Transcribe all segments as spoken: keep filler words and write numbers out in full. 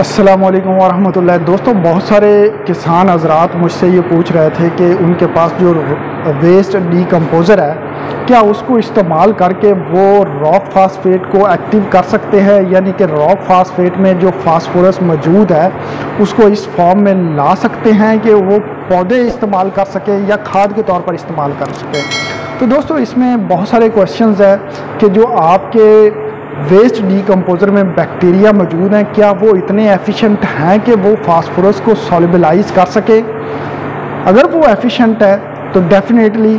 अस्सलाम वालेकुम वरहमतुल्लाह। दोस्तों, बहुत सारे किसान हज़रात मुझसे ये पूछ रहे थे कि उनके पास जो वेस्ट डीकम्पोज़र है क्या उसको इस्तेमाल करके वो रॉक फास्फेट को एक्टिव कर सकते हैं, यानी कि रॉक फास्फेट में जो फास्फोरस मौजूद है उसको इस फॉर्म में ला सकते हैं कि वो पौधे इस्तेमाल कर सकें या खाद के तौर पर इस्तेमाल कर सकें। तो दोस्तों, इसमें बहुत सारे क्वेश्चंस हैं कि जो आपके वेस्ट डीकम्पोज़र में बैक्टीरिया मौजूद हैं क्या वो इतने एफिशिएंट हैं कि वो फास्फोरस को सॉल्युबलाइज कर सके। अगर वो एफिशिएंट है तो डेफिनेटली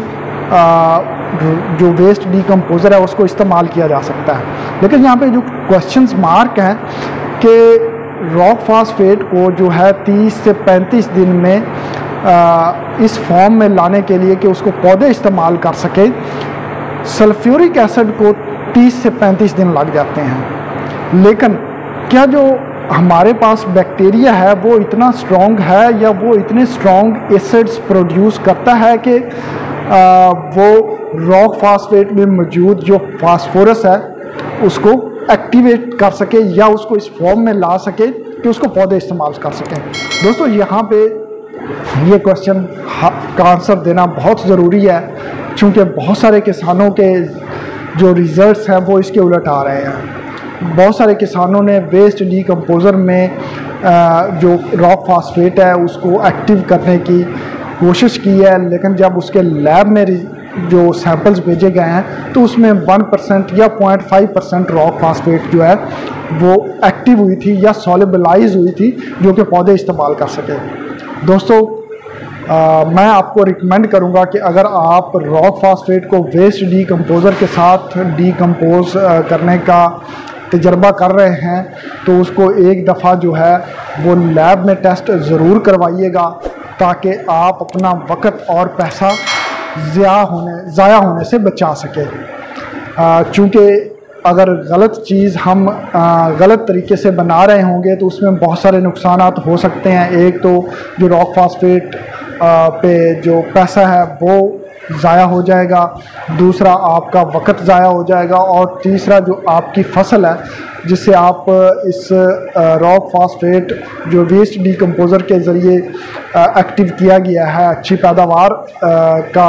जो वेस्ट डीकम्पोज़र है उसको इस्तेमाल किया जा सकता है। लेकिन यहाँ पे जो क्वेश्चंस मार्क हैं कि रॉक फास्फेट को जो है तीस से पैंतीस दिन में आ, इस फॉर्म में लाने के लिए कि उसको पौधे इस्तेमाल कर सके, सल्फ्यूरिक एसिड को तीस से पैंतीस दिन लग जाते हैं। लेकिन क्या जो हमारे पास बैक्टीरिया है वो इतना स्ट्रॉन्ग है या वो इतने स्ट्रॉन्ग एसिड्स प्रोड्यूस करता है कि आ, वो रॉक फास्फेट में मौजूद जो फास्फोरस है उसको एक्टिवेट कर सके या उसको इस फॉर्म में ला सके कि उसको पौधे इस्तेमाल कर सकें। दोस्तों, यहाँ पे ये क्वेश्चन का आंसर देना बहुत ज़रूरी है, क्योंकि बहुत सारे किसानों के जो रिज़ल्ट्स हैं वो इसके उलट आ रहे हैं। बहुत सारे किसानों ने वेस्ट डीकम्पोज़र में जो रॉक फास्फेट है उसको एक्टिव करने की कोशिश की है, लेकिन जब उसके लैब में जो सैंपल्स भेजे गए हैं तो उसमें वन परसेंट या point five percent rock phosphate जो है वो एक्टिव हुई थी या सॉल्युबलाइज हुई थी जो कि पौधे इस्तेमाल कर सके। दोस्तों, आ, मैं आपको रिकमेंड करूंगा कि अगर आप रॉक फास्फेट को वेस्ट डीकम्पोज़र के साथ डीकम्पोज करने का तजर्बा कर रहे हैं तो उसको एक दफ़ा जो है वो लैब में टेस्ट ज़रूर करवाइएगा, ताकि आप अपना वक्त और पैसा ज़ाया होने ज़ाया होने से बचा सके। चूँकि अगर गलत चीज़ हम गलत तरीके से बना रहे होंगे तो उसमें बहुत सारे नुकसान हो सकते हैं। एक तो जो रॉक फास्फेट पे जो पैसा है वो ज़ाया हो जाएगा, दूसरा आपका वक्त ज़ाया हो जाएगा, और तीसरा जो आपकी फसल है जिससे आप इस रॉक फास्फेट जो वेस्ट डीकम्पोज़र के ज़रिए एक्टिव किया गया है अच्छी पैदावार का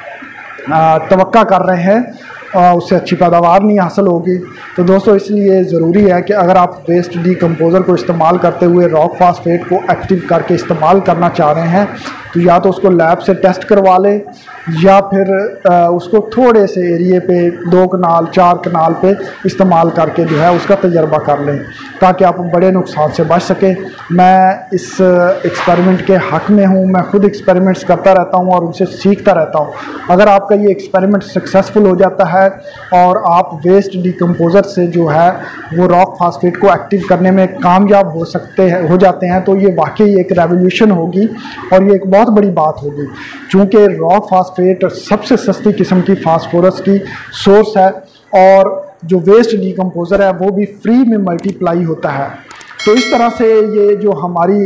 तवक्का कर रहे हैं, उससे अच्छी पैदावार नहीं हासिल होगी। तो दोस्तों, इसलिए ज़रूरी है कि अगर आप वेस्ट डीकम्पोज़र को इस्तेमाल करते हुए रॉक फास्फेट को एक्टिव करके इस्तेमाल करना चाह रहे हैं तो या तो उसको लैब से टेस्ट करवा लें या फिर उसको थोड़े से एरिए पे दो कनाल चार कनाल पे इस्तेमाल करके जो है उसका तजर्बा कर लें, ताकि आप बड़े नुकसान से बच सकें। मैं इस एक्सपेरिमेंट के हक़ में हूँ, मैं खुद एक्सपेरिमेंट्स करता रहता हूँ और उनसे सीखता रहता हूँ। अगर आपका ये एक्सपेरिमेंट सक्सेसफुल हो जाता है और आप वेस्ट डीकम्पोज़र से जो है वो रॉक फास्फेट को एक्टिव करने में कामयाब हो सकते हैं हो जाते हैं तो ये वाकई एक रेवोल्यूशन होगी और ये एक बहुत बड़ी बात होगी, क्योंकि रॉक फास्फेट सबसे सस्ती किस्म की फास्फोरस की सोर्स है और जो वेस्ट डीकम्पोज़र है वो भी फ्री में मल्टीप्लाई होता है। तो इस तरह से ये जो हमारी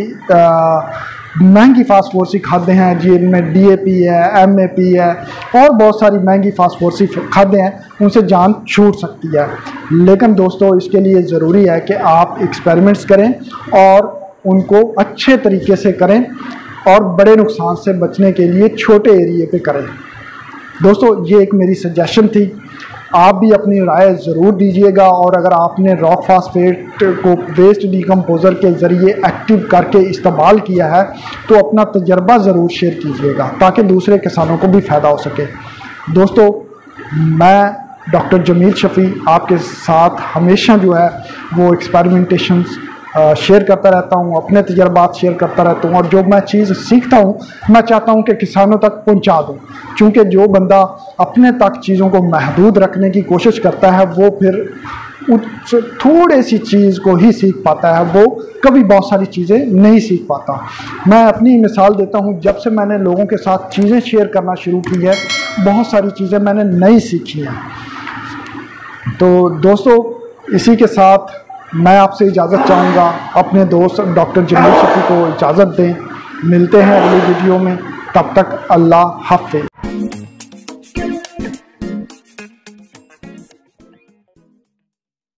महंगी फास्फोरसी खादें हैं जिनमें डी ए पी है, एम ए पी है और बहुत सारी महंगी फास्फोरसी खादें हैं, उनसे जान छूट सकती है। लेकिन दोस्तों, इसके लिए ज़रूरी है कि आप एक्सपेरिमेंट्स करें और उनको अच्छे तरीके से करें और बड़े नुकसान से बचने के लिए छोटे एरिए पे करें। दोस्तों, ये एक मेरी सजेशन थी, आप भी अपनी राय ज़रूर दीजिएगा, और अगर आपने रॉक फास्फेट को वेस्ट डीकम्पोज़र के ज़रिए एक्टिव करके इस्तेमाल किया है तो अपना तजर्बा ज़रूर शेयर कीजिएगा ताकि दूसरे किसानों को भी फ़ायदा हो सके। दोस्तों, मैं डॉक्टर जमील शफ़ी आपके साथ हमेशा जो है वो एक्सपेरिमेंटेशंस शेयर करता रहता हूँ, अपने तजर्बात शेयर करता रहता हूँ, और जो मैं चीज़ सीखता हूँ मैं चाहता हूँ कि किसानों तक पहुँचा दूँ, क्योंकि जो बंदा अपने तक चीज़ों को महदूद रखने की कोशिश करता है वो फिर उस थोड़े सी चीज़ को ही सीख पाता है, वो कभी बहुत सारी चीज़ें नहीं सीख पाता। मैं अपनी मिसाल देता हूँ, जब से मैंने लोगों के साथ चीज़ें शेयर करना शुरू की है बहुत सारी चीज़ें मैंने नई सीखी हैं। तो दोस्तों, इसी के साथ मैं आपसे इजाज़त चाहूँगा, अपने दोस्त डॉक्टर जमील शफ़ी को इजाज़त दें। मिलते हैं अगली वीडियो में, तब तक अल्लाह हाफ़िज़।